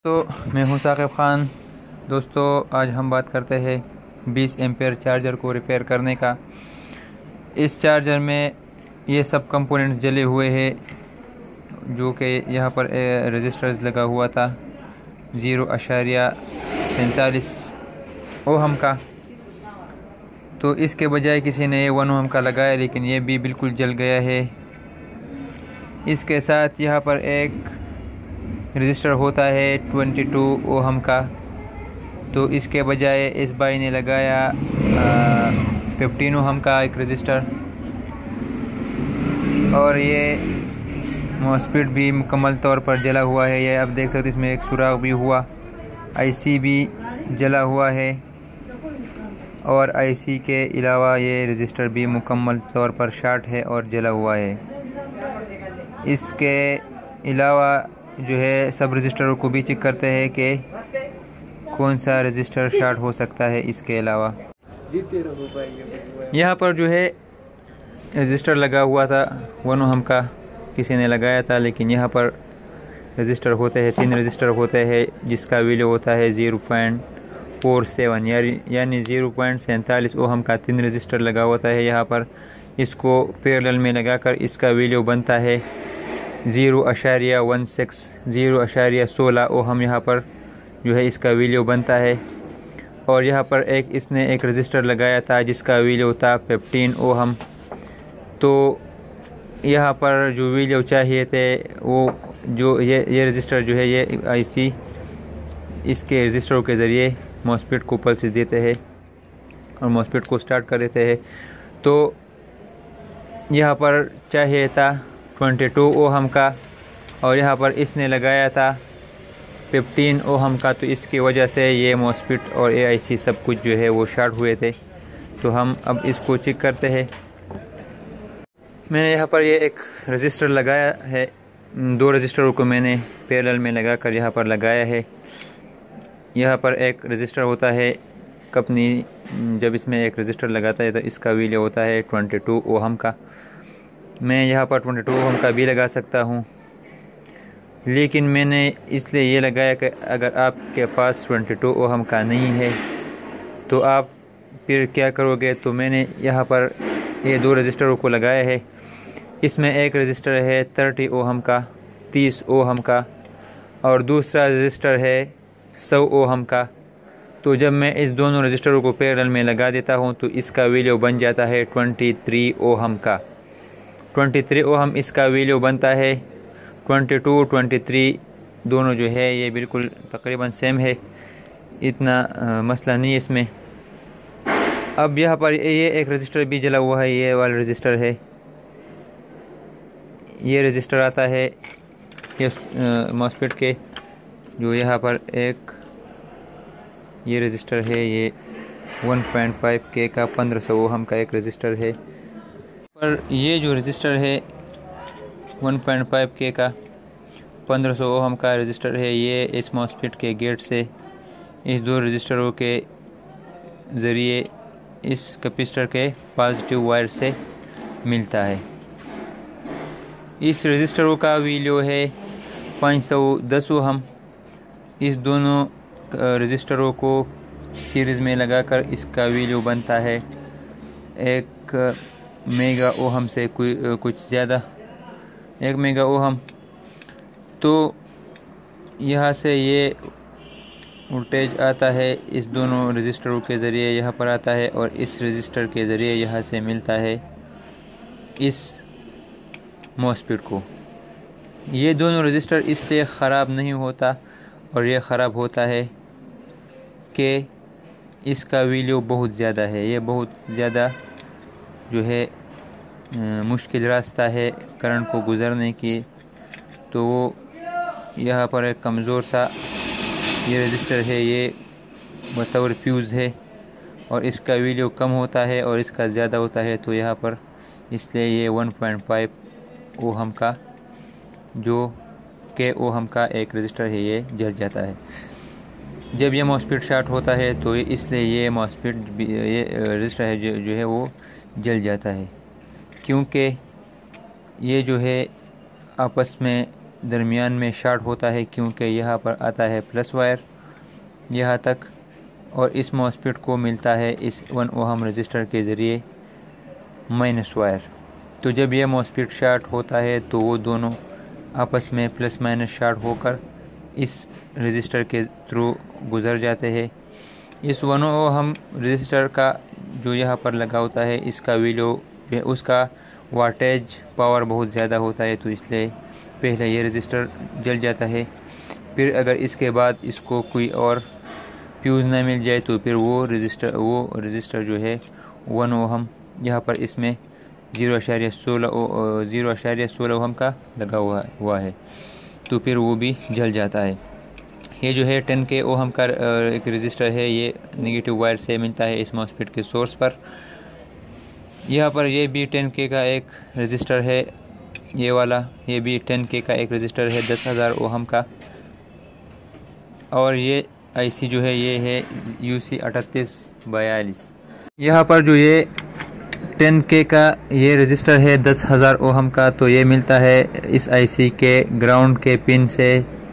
तो मैं हूं साकिब ख़ान। दोस्तों, आज हम बात करते हैं 20 एम्पेयर चार्जर को रिपेयर करने का। इस चार्जर में ये सब कंपोनेंट्स जले हुए हैं, जो कि यहाँ पर रजिस्टर्स लगा हुआ था 0.47 ओहम का। तो इसके बजाय किसी ने 1 ओहम का लगाया, लेकिन ये भी बिल्कुल जल गया है। इसके साथ यहाँ पर एक रजिस्टर होता है 22 ओहम का, तो इसके बजाय इस भाई ने लगाया 15 ओहम का एक रजिस्टर। और ये मॉस्फेट भी मुकम्मल तौर पर जला हुआ है। ये आप देख सकते हैं, इसमें एक सुराख भी हुआ, आईसी भी जला हुआ है, और आईसी के अलावा ये रजिस्टर भी मुकम्मल तौर पर शॉर्ट है और जला हुआ है। इसके अलावा जो है सब रजिस्टरों को भी चेक करते हैं कि कौन सा रजिस्टर शॉर्ट हो सकता है। इसके अलावा यहाँ पर जो है रजिस्टर लगा हुआ था 1 ओहम का, किसी ने लगाया था, लेकिन यहाँ पर रजिस्टर होते हैं 3 रजिस्टर होते हैं, जिसका वैल्यू होता है 0.47 यानी 0.47 ओहम का 3 रजिस्टर लगा होता है यहाँ पर। इसको पैरेलल में लगाकर इसका वैल्यू बनता है 0.16 ओहम। यहाँ पर जो है इसका वैल्यू बनता है। और यहाँ पर इसने एक रजिस्टर लगाया था जिसका वैल्यू था 15 ओहम। तो यहाँ पर जो वैल्यू चाहिए थे वो जो ये रजिस्टर जो है ये आईसी इसके रजिस्टरों के ज़रिए मॉस्फेट को पल्सेस देते हैं और मॉस्फेट को स्टार्ट कर देते हैं। तो यहाँ पर चाहिए था 22 ओहम का, और यहाँ पर इसने लगाया था 15 ओहम का। तो इसकी वजह से ये मॉस्फेट और एआईसी सब कुछ जो है वो शॉर्ट हुए थे। तो हम अब इसको चेक करते हैं। मैंने यहाँ पर ये एक रजिस्टर लगाया है, 2 रजिस्टरों को मैंने पैरेलल में लगाकर यहाँ पर लगाया है। यहाँ पर एक रजिस्टर होता है कंपनी जब इसमें एक रजिस्टर लगाता है तो इसका वैल्यू होता है 22 ओहम का। मैं यहाँ पर 22 ओहम का भी लगा सकता हूँ, लेकिन मैंने इसलिए ये लगाया कि अगर आपके पास 22 ओहम का नहीं है तो आप फिर क्या करोगे। तो मैंने यहाँ पर ये 2 रजिस्टरों को लगाया है। इसमें एक रजिस्टर है 30 ओहम का, 30 ओहम का, और दूसरा रजिस्टर है 100 ओहम का। तो जब मैं इस दोनों रजिस्टरों को पैरेलल में लगा देता हूँ तो इसका वैल्यू बन जाता है 23 ओहम का। 23 ओहम इसका वैल्यू बनता है। 22, 23 दोनों जो है ये बिल्कुल तकरीबन सेम है, इतना मसला नहीं है इसमें। अब यहाँ पर ये एक रजिस्टर भी जला हुआ है, ये वाला रजिस्टर है। ये रजिस्टर आता है ये मॉस्फेट के, जो यहाँ पर एक ये रजिस्टर है, ये 1.5 के का 1500 ओहम का एक रजिस्टर है। पर ये जो रजिस्टर है 1.5 के का 1500 ओहम का रजिस्टर है, ये इस मॉस्फेट के गेट से इस 2 रजिस्टरों के ज़रिए इस कैपेसिटर के पॉजिटिव वायर से मिलता है। इस रजिस्टरों का वैल्यू है 510 ओहम। इस दोनों रजिस्टरों को सीरीज़ में लगाकर इसका वैल्यू बनता है 1 मेगा ओहम से कुछ ज़्यादा, 1 मेगा ओहम। तो यहाँ से ये वोल्टेज आता है इस दोनों रजिस्टरों के ज़रिए यहाँ पर आता है, और इस रजिस्टर के ज़रिए यहाँ से मिलता है इस मॉस्फेट को। ये दोनों रजिस्टर इसलिए ख़राब नहीं होता, और ये ख़राब होता है कि इसका वैल्यू बहुत ज़्यादा है। ये बहुत ज़्यादा जो है मुश्किल रास्ता है करंट को गुज़रने की। तो यहाँ पर एक कमज़ोर सा ये रजिस्टर है, ये बतौर फ्यूज़ है, और इसका वैल्यू कम होता है और इसका ज़्यादा होता है। तो यहाँ पर इसलिए ये 1.5 ओहम का जो के ओहम का एक रजिस्टर है ये जल जाता है। जब ये मॉस्फेट शॉर्ट होता है तो इसलिए ये मॉस्फेट ये रजिस्टर है जो है वो जल जाता है, क्योंकि ये जो है आपस में दरमियान में शॉर्ट होता है, क्योंकि यहाँ पर आता है प्लस वायर यहाँ तक और इस मॉसफेट को मिलता है इस 1 ओहम रजिस्टर के ज़रिए माइनस वायर। तो जब यह मॉसफेट शॉर्ट होता है तो वो दोनों आपस में प्लस माइनस शॉर्ट होकर इस रजिस्टर के थ्रू गुज़र जाते हैं। इस 1 ओहम रजिस्टर का जो यहाँ पर लगा होता है इसका वैल्यू जो है उसका वाटेज पावर बहुत ज़्यादा होता है, तो इसलिए पहले ये रजिस्टर जल जाता है। फिर अगर इसके बाद इसको कोई और फ्यूज़ ना मिल जाए तो फिर वो रजिस्टर जो है 1 ओहम यहाँ पर इसमें 0.16 ओहम का लगा हुआ है, तो फिर वो भी जल जाता है। ये जो है 10K ओहम का एक रजिस्टर है, ये नेगेटिव वायर से मिलता है इस मॉसफेट के सोर्स पर। यहाँ पर ये भी 10K का एक रजिस्टर है, ये वाला ये भी 10K का एक रजिस्टर है 10,000 ओहम का। और ये IC जो है ये है UC 3842। यहाँ पर जो ये 10K का ये रजिस्टर है 10,000 ओहम का, तो ये मिलता है इस IC के ग्राउंड के पिन से,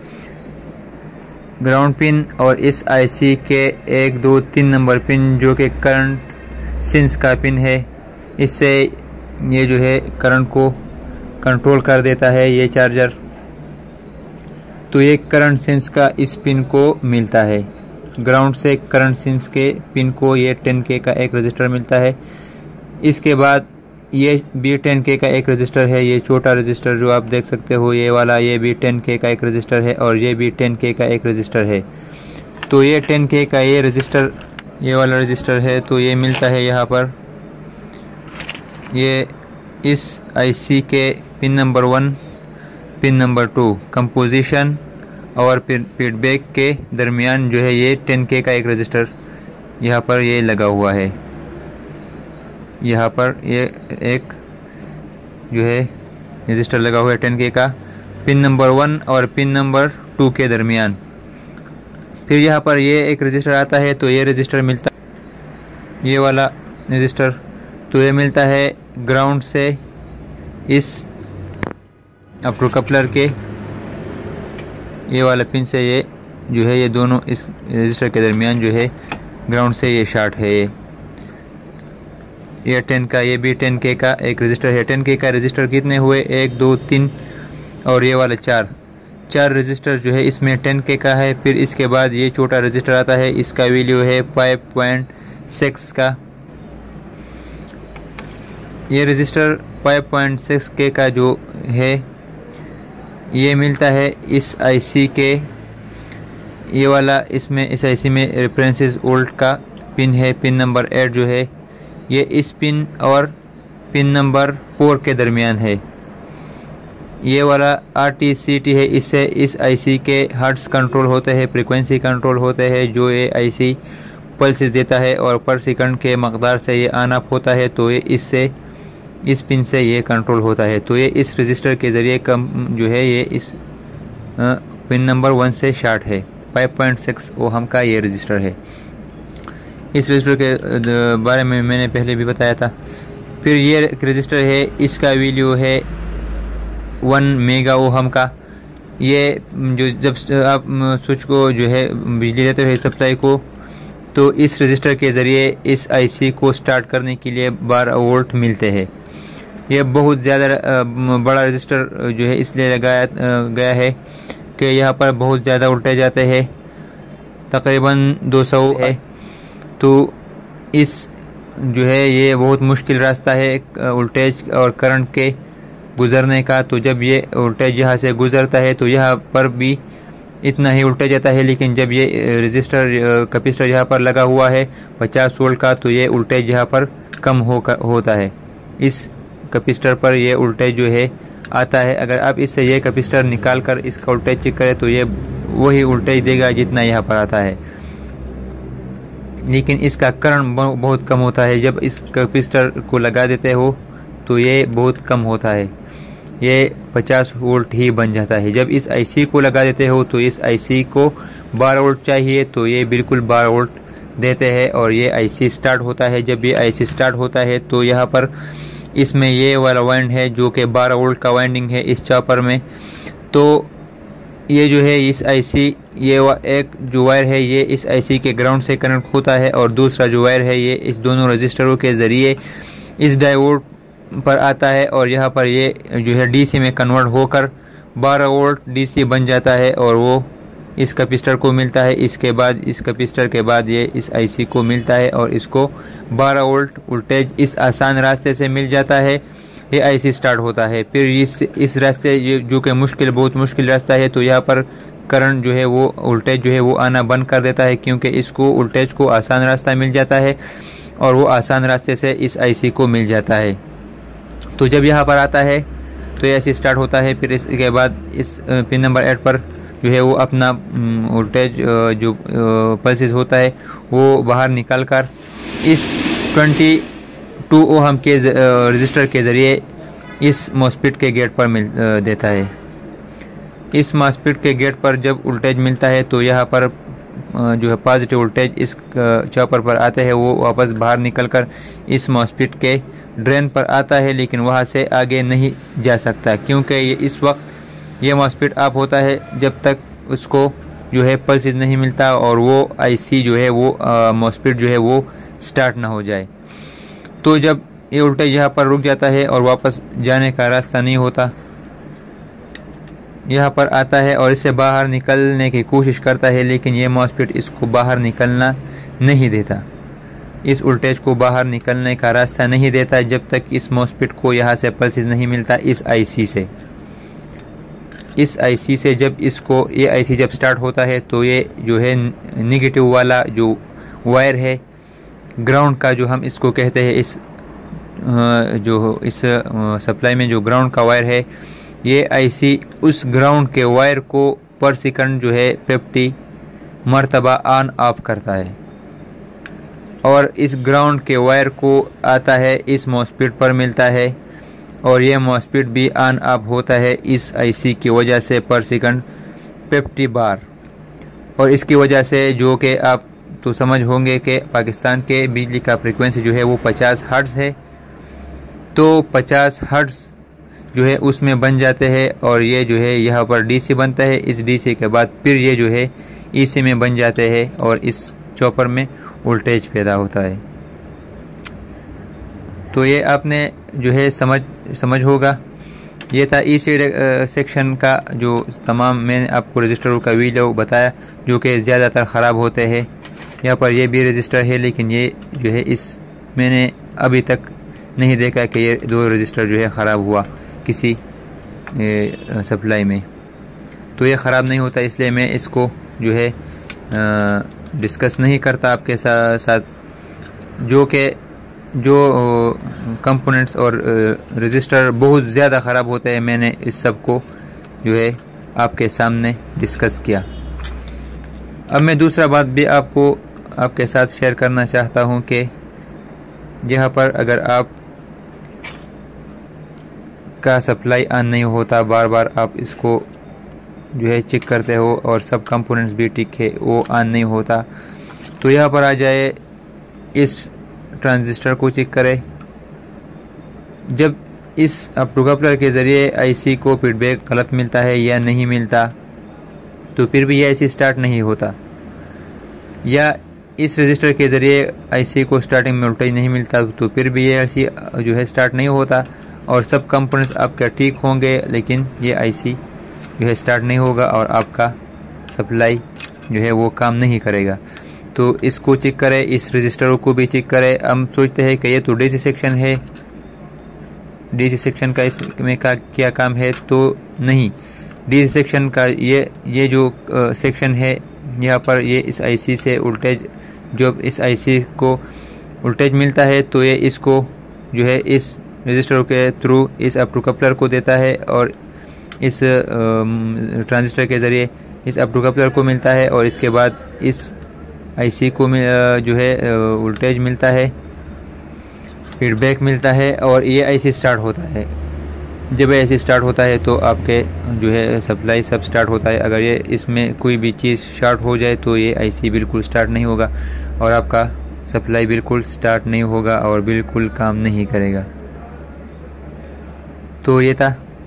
ग्राउंड पिन और इस IC के 1, 2, 3 नंबर पिन जो कि करंट सेंस का पिन है। इससे ये जो है करंट को कंट्रोल कर देता है ये चार्जर। तो ये करंट सेंस का इस पिन को मिलता है, ग्राउंड से करंट सेंस के पिन को ये 10K का एक रजिस्टर मिलता है। इसके बाद ये भी 10K का एक रजिस्टर है, ये छोटा रजिस्टर जो आप देख सकते हो ये वाला, ये भी 10K का एक रजिस्टर है और ये भी 10K का एक रजिस्टर है। तो ये 10K का ये रजिस्टर ये वाला रजिस्टर है, तो ये मिलता है यहाँ पर ये इस IC के pin number 1, pin number 2 composition और फिर फीडबैक के दरमियान जो है ये 10K का एक रजिस्टर यहाँ पर ये लगा हुआ है। यहाँ पर ये एक जो है रजिस्टर लगा हुआ है 10K का पिन नंबर 1 और पिन नंबर 2 के दरमियान। फिर यहाँ पर ये एक रजिस्टर आता है, तो ये रजिस्टर मिलता ये वाला रजिस्टर, तो ये मिलता है ग्राउंड से इस अपटू कपलर के ये वाला पिन से, ये जो है ये दोनों इस रजिस्टर के दरमियान जो है ग्राउंड से ये शॉर्ट है। ये 10 का ये भी 10K का एक रजिस्टर है। 10K का रजिस्टर कितने हुए 1, 2, 3 और ये वाला 4 रजिस्टर जो है इसमें 10K का है। फिर इसके बाद ये छोटा रजिस्टर आता है, इसका वैल्यू है 5.6 का। ये रजिस्टर 5.6K का जो है ये मिलता है इस IC के ये वाला, इसमें इस IC में रेफरेंसेस ओल्ड का पिन है, पिन नंबर 8 जो है ये इस पिन और पिन नंबर 4 के दरमियान है। ये वाला RTCT है, इससे इस IC के हर्ट्स कंट्रोल होते हैं, फ्रीक्वेंसी कंट्रोल होते हैं, जो ये IC पल्सेस देता है और पर सेकंड के मकदार से ये ऑन ऑफ होता है, तो ये इससे इस पिन से ये कंट्रोल होता है। तो ये इस रजिस्टर के ज़रिए कम जो है ये इस पिन नंबर 1 से शॉर्ट है। 5.6 ओहम का ये रजिस्टर है। इस रजिस्टर के बारे में मैंने पहले भी बताया था। फिर ये रजिस्टर है, इसका वैल्यू है 1 मेगा ओहम का। ये जो जब आप स्विच को जो है बिजली देते हो सप्लाई को, तो इस रजिस्टर के ज़रिए इस IC को स्टार्ट करने के लिए 12 वोल्ट मिलते हैं। ये बहुत ज़्यादा बड़ा रजिस्टर जो है इसलिए लगाया गया है कि यहाँ पर बहुत ज़्यादा वोल्टेज आते हैं, तकरीबन 200 है। तो इस जो है ये बहुत मुश्किल रास्ता है वोल्टेज और करंट के गुज़रने का। तो जब ये वोल्टेज यहाँ से गुज़रता है तो यहाँ पर भी इतना ही वोल्टेज आता है, लेकिन जब ये रजिस्टर कैपेसिटर यहाँ पर लगा हुआ है 50 वोल्ट का, तो ये वोल्टेज यहाँ पर कम होता है। इस कैपेसिटर पर ये वोल्टेज जो है आता है। अगर आप इससे ये कैपेसिटर निकाल कर इसका वोल्टेज चेक करें तो ये वही वोल्टेज देगा जितना यहाँ पर आता है, लेकिन इसका करंट बहुत कम होता है। जब इस कैपेसिटर को लगा देते हो तो ये बहुत कम होता है, ये 50 वोल्ट ही बन जाता है। जब इस IC को लगा देते हो तो इस IC को 12 वोल्ट चाहिए, तो ये बिल्कुल 12 वोल्ट देते हैं और ये IC स्टार्ट होता है। जब ये IC स्टार्ट होता है तो यहाँ पर इसमें ये वाला वाइंड है जो कि 12 वोल्ट का वाइंडिंग है इस चॉपर में। तो ये जो है इस आईसी, ये एक जो वायर है ये इस आईसी के ग्राउंड से कनेक्ट होता है और दूसरा जो वायर है ये इस दोनों रजिस्टरों के ज़रिए इस डायोड पर आता है और यहाँ पर ये जो है डीसी में कन्वर्ट होकर 12 वोल्ट डीसी बन जाता है और वो इस कैपेसिटर को मिलता है। इसके बाद इस कैपेसिटर के बाद ये इस आईसी को मिलता है और इसको 12 वोल्ट वोल्टेज इस आसान रास्ते से मिल जाता है। ये आईसी स्टार्ट होता है। फिर इस रास्ते जो कि बहुत मुश्किल रास्ता है, तो यहाँ पर करंट जो है वो वोल्टेज जो है वो आना बंद कर देता है, क्योंकि इसको वोल्टेज को आसान रास्ता मिल जाता है और वो आसान रास्ते से इस आईसी को मिल जाता है। तो जब यहाँ पर आता है तो ये ऐसे स्टार्ट होता है। फिर इसके बाद इस पिन नंबर 8 पर जो है वो अपना वोल्टेज जो पल्सेस होता है वो बाहर निकाल कर इस 22 ओहम के रजिस्टर के ज़रिए इस मॉस्फेट के गेट पर देता है। इस मॉस्फेट के गेट पर जब वोल्टेज मिलता है तो यहाँ पर जो है पॉजिटिव वोल्टेज इस चॉपर पर आते हैं, वो वापस बाहर निकलकर इस मॉस्फेट के ड्रेन पर आता है, लेकिन वहाँ से आगे नहीं जा सकता, क्योंकि ये इस वक्त ये मॉस्फेट ऑफ होता है जब तक उसको जो है पल्सेस नहीं मिलता और वो आईसी जो है वो मॉस्फेट जो है वो स्टार्ट ना हो जाए। तो जब ये वोल्टेज यहाँ पर रुक जाता है और वापस जाने का रास्ता नहीं होता, यहाँ पर आता है और इससे बाहर निकलने की कोशिश करता है, लेकिन ये मॉस्फेट इसको बाहर निकलना नहीं देता, इस वोल्टेज को बाहर निकलने का रास्ता नहीं देता जब तक इस मॉस्फेट को यहाँ से पल्सेस नहीं मिलता इस आईसी से। इस आईसी से जब इसको ये आईसी जब स्टार्ट होता है तो ये जो है नेगेटिव वाला जो वायर है ग्राउंड का, जो हम इसको कहते हैं, इस सप्लाई में जो ग्राउंड का वायर है, ये आईसी उस ग्राउंड के वायर को पर सेकंड जो है 50 मरतबा ऑन ऑफ करता है और इस ग्राउंड के वायर को आता है इस मॉस्फेट पर मिलता है और ये मॉस्फेट भी ऑन ऑफ होता है इस आईसी की वजह से पर सेकंड 50 बार। और इसकी वजह से जो कि आप तो समझ होंगे कि पाकिस्तान के बिजली का फ्रीक्वेंसी जो है वो 50 हर्ट्ज़ है, तो 50 हर्ट्ज़ जो है उसमें बन जाते हैं और ये जो है यहाँ पर डीसी बनता है। इस डीसी के बाद फिर ये जो है ईसी में बन जाते हैं और इस चॉपर में वोल्टेज पैदा होता है। तो ये आपने जो है समझ होगा। ये था ईसी सेक्शन का जो तमाम मैंने आपको रजिस्टरों का वीडियो बताया, जो कि ज़्यादातर ख़राब होते हैं। यहाँ पर ये भी रजिस्टर है, लेकिन ये जो है मैंने अभी तक नहीं देखा कि ये 2 रजिस्टर जो है ख़राब हुआ किसी सप्लाई में। तो ये ख़राब नहीं होता, इसलिए मैं इसको जो है डिस्कस नहीं करता आपके साथ। जो कंपोनेंट्स और रजिस्टर बहुत ज़्यादा ख़राब होते हैं, मैंने इस सब को जो है आपके सामने डिस्कस किया। अब मैं दूसरा बात भी आपके साथ शेयर करना चाहता हूं कि यहाँ पर अगर आप का सप्लाई ऑन नहीं होता, बार बार आप इसको जो है चेक करते हो और सब कंपोनेंट्स भी ठीक है, वो ऑन नहीं होता, तो यहाँ पर आ जाए, इस ट्रांजिस्टर को चेक करें। जब इस अप टू कपलर के ज़रिए आईसी को फीडबैक गलत मिलता है या नहीं मिलता, तो फिर भी ये आईसी स्टार्ट नहीं होता, या इस रजिस्टर के ज़रिए आईसी को स्टार्टिंग में वोल्टेज नहीं मिलता, तो फिर भी ये आईसी जो है स्टार्ट नहीं होता और सब कंपोनेंट्स आपके ठीक होंगे, लेकिन ये आईसी जो है स्टार्ट नहीं होगा और आपका सप्लाई जो है वो काम नहीं करेगा। तो इसको चेक करें, इस रजिस्टरों को भी चेक करें। हम सोचते हैं कि ये तो डीसी सेक्शन है, डीसी सेक्शन का इसमें का क्या काम है, तो नहीं। डीसी सेक्शन का ये जो सेक्शन है, यहाँ पर ये इस आईसी से वोल्टेज, जब इस आईसी को वोल्टेज मिलता है तो ये इसको जो है इस रजिस्टर के थ्रू इस अप टू कपलर को देता है और इस ट्रांजिस्टर के ज़रिए इस अप टू कपलर को मिलता है और इसके बाद इस आईसी को जो है वोल्टेज मिलता है, फीडबैक मिलता है और ये आईसी स्टार्ट होता है। जब आईसी स्टार्ट होता है तो आपके जो है सप्लाई सब स्टार्ट होता है। अगर ये इसमें कोई भी चीज़ शॉर्ट हो जाए तो ये आईसी बिल्कुल स्टार्ट नहीं होगा और आपका सप्लाई बिल्कुल स्टार्ट नहीं होगा और बिल्कुल काम नहीं करेगा। तो ये था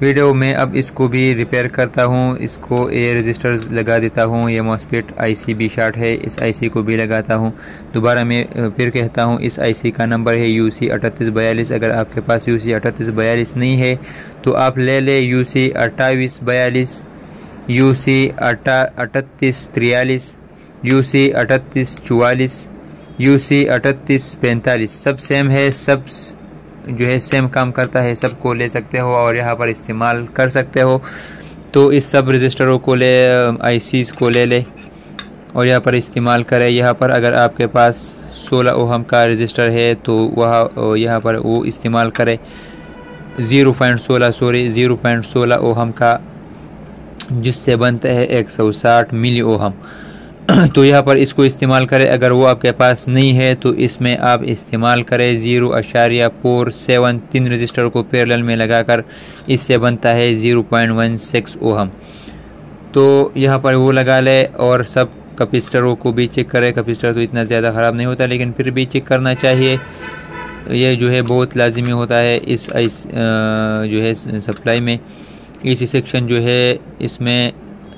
वीडियो में अब इसको भी रिपेयर करता हूँ। इसको ये रजिस्टर्स लगा देता हूँ। ये मॉस्फेट आईसी भी शार्ट है, इस आईसी को भी लगाता हूँ। दोबारा मैं फिर कहता हूँ, इस आईसी का नंबर है UC 3842। अगर आपके पास UC 3842 नहीं है तो आप ले ले UC 2842, UC 3843, UC 3844, UC 3845। सब सेम है, सब जो है सेम काम करता है, सबको ले सकते हो और यहाँ पर इस्तेमाल कर सकते हो। तो इस सब रजिस्टरों को ले, आईसीज़ को ले ले और यहाँ पर इस्तेमाल करें। यहाँ पर अगर आपके पास 16 ओहम का रजिस्टर है तो वह यहाँ पर वो इस्तेमाल करें 0.16 ओहम का, जिससे बनता है 160 मिली ओहम। तो यहाँ पर इसको इस्तेमाल करें। अगर वो आपके पास नहीं है तो इसमें आप इस्तेमाल करें 0.47। 3 रजिस्टर को पैरेलल में लगाकर इससे बनता है 0.16 ओहम। तो यहाँ पर वो लगा ले और सब कैपेसिटरों को भी चेक करें। कैपेसिटर तो इतना ज़्यादा ख़राब नहीं होता, लेकिन फिर भी चेक करना चाहिए। ये जो है बहुत लाजिमी होता है इस जो है सप्लाई में। AC सेक्शन जो है इसमें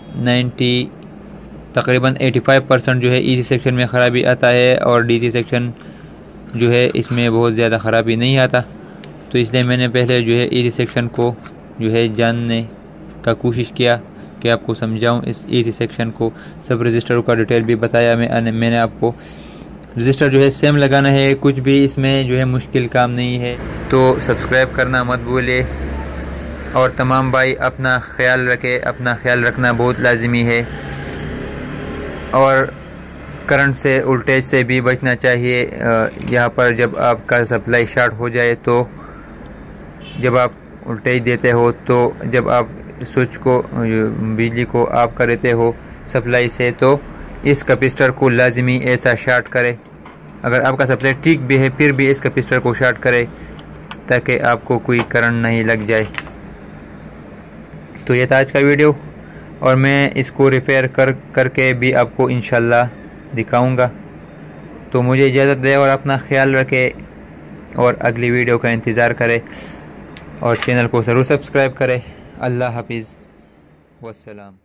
तकरीबन 85% जो है AC सेक्शन में ख़राबी आता है और DC सेक्शन जो है इसमें बहुत ज़्यादा ख़राबी नहीं आता। तो इसलिए मैंने पहले जो है AC सेक्शन को जो है जानने का कोशिश किया कि आपको समझाऊं इस AC सेक्शन को। सब रजिस्टरों का डिटेल भी बताया मैंने आपको। रजिस्टर जो है सेम लगाना है, कुछ भी इसमें जो है मुश्किल काम नहीं है। तो सब्सक्राइब करना मत भूलिए और तमाम भाई अपना ख्याल रखें। अपना ख्याल रखना बहुत लाजिमी है और करंट से, वोल्टेज से भी बचना चाहिए। यहाँ पर जब आपका सप्लाई शॉर्ट हो जाए, तो जब आप वोल्टेज देते हो, तो जब आप स्विच को, बिजली को ऑफ करते हो सप्लाई से, तो इस कैपेसिटर को लाजिमी ऐसा शॉर्ट करें। अगर आपका सप्लाई ठीक भी है फिर भी इस कैपेसिटर को शॉर्ट करें ताकि आपको कोई करंट नहीं लग जाए। तो ये था आज का वीडियो और मैं इसको रिपेयर करके भी आपको इंशाल्लाह दिखाऊंगा। तो मुझे इजाज़त दें और अपना ख्याल रखें और अगली वीडियो का इंतज़ार करें और चैनल को ज़रूर सब्सक्राइब करें। अल्लाह हाफिज़, वस्सलाम।